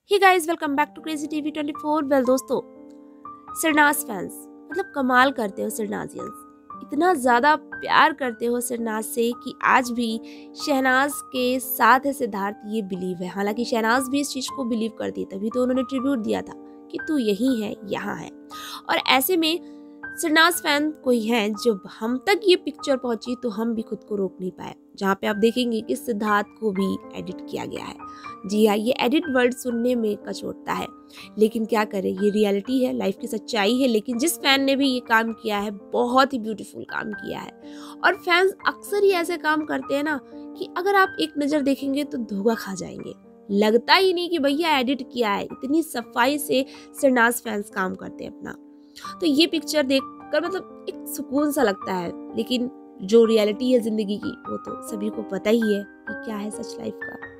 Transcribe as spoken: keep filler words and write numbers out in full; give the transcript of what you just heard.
Hey guys, welcome back to crazy TV twenty four. Well दोस्तों, सरनाज fans मतलब कमाल करते हो। सरनाजियंस इतना ज़्यादा प्यार करते हो सरनाज से कि आज भी शहनाज के साथ है सिद्धार्थ, ये बिलीव है। हालांकि शहनाज भी इस चीज़ को बिलीव करती है, तभी तो उन्होंने ट्रिब्यूट दिया था कि तू यही है, यहाँ है। और ऐसे में सरनाज फैन कोई हैं जब हम तक ये पिक्चर पहुंची तो हम भी खुद को रोक नहीं पाए। जहाँ पे आप देखेंगे कि सिद्धार्थ को भी एडिट किया गया है। जी हाँ, ये एडिट वर्ड सुनने में कचोटता है, लेकिन क्या करें, ये रियलिटी है, लाइफ की सच्चाई है। लेकिन जिस फैन ने भी ये काम किया है, बहुत ही ब्यूटीफुल काम किया है। और फैंस अक्सर ही ऐसे काम करते हैं ना कि अगर आप एक नज़र देखेंगे तो धोखा खा जाएंगे। लगता ही नहीं कि भैया एडिट किया है। इतनी सफाई से सरनाज फैंस काम करते हैं अपना। तो ये पिक्चर देखकर मतलब एक सुकून सा लगता है। लेकिन जो रियलिटी है जिंदगी की, वो तो सभी को पता ही है कि क्या है सच लाइफ का।